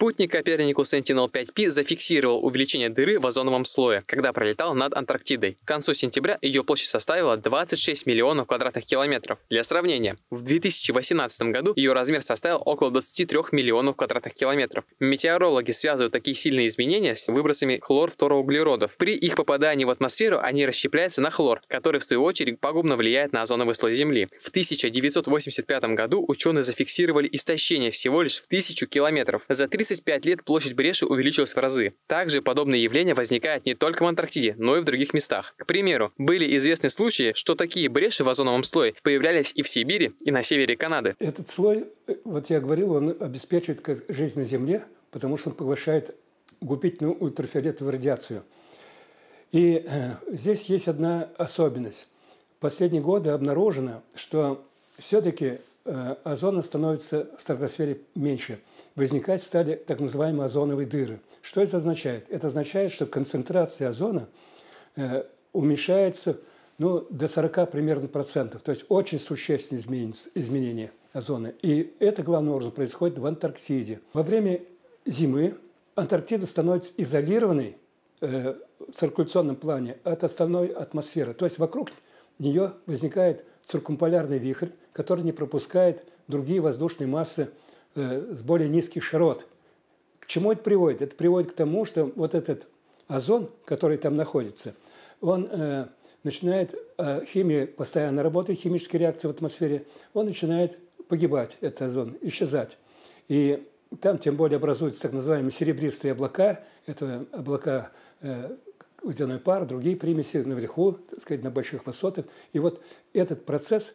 Спутник Коперникус Sentinel-5P зафиксировал увеличение дыры в озоновом слое, когда пролетал над Антарктидой. К концу сентября ее площадь составила 26 миллионов квадратных километров. Для сравнения, в 2018 году ее размер составил около 23 миллионов квадратных километров. Метеорологи связывают такие сильные изменения с выбросами хлорфторуглеродов. При их попадании в атмосферу они расщепляются на хлор, который в свою очередь пагубно влияет на озоновый слой Земли. В 1985 году ученые зафиксировали истощение всего лишь в 1000 километров. За 35 лет площадь бреши увеличилась в разы. Также подобные явления возникают не только в Антарктиде, но и в других местах. К примеру, были известны случаи, что такие бреши в озоновом слое появлялись и в Сибири, и на севере Канады. Этот слой, вот я говорил, он обеспечивает жизнь на Земле, потому что он поглощает губительную ультрафиолетовую радиацию. И здесь есть одна особенность. В последние годы обнаружено, что все-таки озона становится в стратосфере меньше. Возникать стали так называемые озоновые дыры. Что это означает? Это означает, что концентрация озона уменьшается до 40 примерно процентов. То есть очень существенные изменения озона. И это главным образом происходит в Антарктиде. Во время зимы Антарктида становится изолированной в циркуляционном плане от остальной атмосферы. То есть вокруг нее возникает циркумполярный вихрь, который не пропускает другие воздушные массы с более низких широт. К чему это приводит? Это приводит к тому, что вот этот озон, который там находится, он начинает, химия постоянно работает, химические реакции в атмосфере, он начинает погибать, этот озон, исчезать. И там тем более образуются так называемые серебристые облака, это облака водяной пар, другие примеси наверху, так сказать, на больших высотах. И вот этот процесс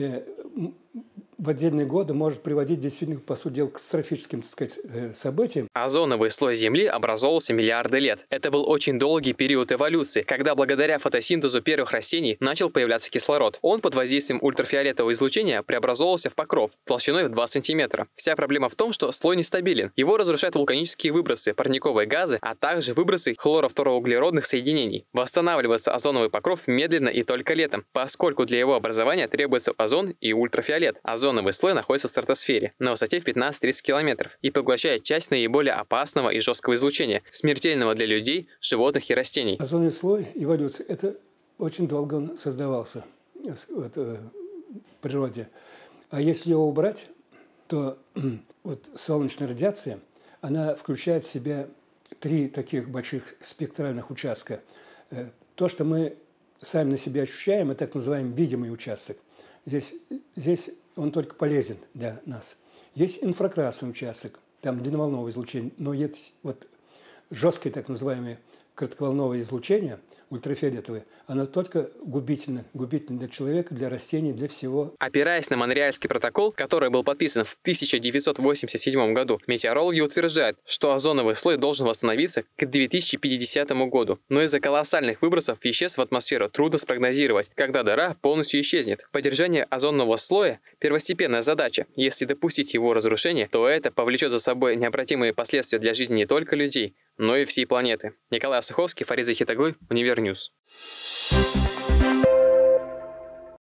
в отдельные годы может приводить действительно, по сути дела, к катастрофическим, так сказать, событиям. Озоновый слой Земли образовывался миллиарды лет. Это был очень долгий период эволюции, когда благодаря фотосинтезу первых растений начал появляться кислород. Он под воздействием ультрафиолетового излучения преобразовывался в покров толщиной в 2 сантиметра. Вся проблема в том, что слой нестабилен. Его разрушают вулканические выбросы, парниковые газы, а также выбросы хлорофторуглеродных соединений. Восстанавливается озоновый покров медленно и только летом, поскольку для его образования требуется озон и ультрафиолет. Озоновый слой находится в стратосфере на высоте в 15-30 километров и поглощает часть наиболее опасного и жесткого излучения, смертельного для людей, животных и растений. Озоновый слой эволюции – это очень долго он создавался в природе. А если его убрать, то вот солнечная радиация, она включает в себя 3 таких больших спектральных участка. То, что мы сами на себе ощущаем, это так называемый видимый участок. Здесь он только полезен для нас. Есть инфракрасный участок, там длинноволновое излучение, но есть вот жесткое так называемое коротковолновое излучение, ультрафиолетовое, оно только губительно для человека, для растений, для всего. Опираясь на Монреальский протокол, который был подписан в 1987 году, метеорологи утверждают, что озоновый слой должен восстановиться к 2050 году. Но из-за колоссальных выбросов веществ в атмосферу трудно спрогнозировать, когда дыра полностью исчезнет. Поддержание озонового слоя – первостепенная задача. Если допустить его разрушение, то это повлечет за собой необратимые последствия для жизни не только людей, но и всей планеты. Николай Осуховский, Фарид Захитоглы, Универньюз.